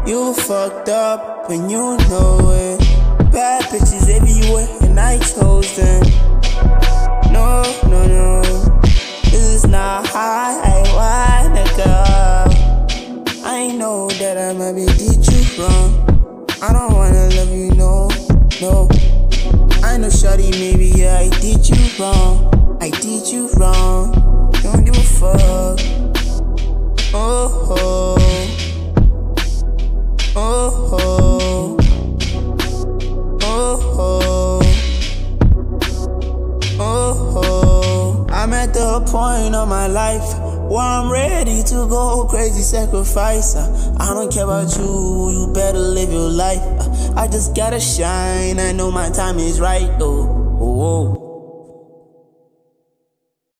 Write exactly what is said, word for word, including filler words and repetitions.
You fucked up and you know it. Bad bitches everywhere and I chose them. No, no, no, this is not how I wanna go. I know that I maybe did you wrong. I don't wanna love you, no, no. I know, shawty, maybe yeah, I did you wrong. I did you wrong. Don't give a fuck. Oh, oh. Oh, oh. Oh, oh. Oh, oh. I'm at the point of my life where I'm ready to go crazy, sacrifice. uh, I don't care about you, you better live your life. uh, I just gotta shine, I know my time is right though. Oh, oh.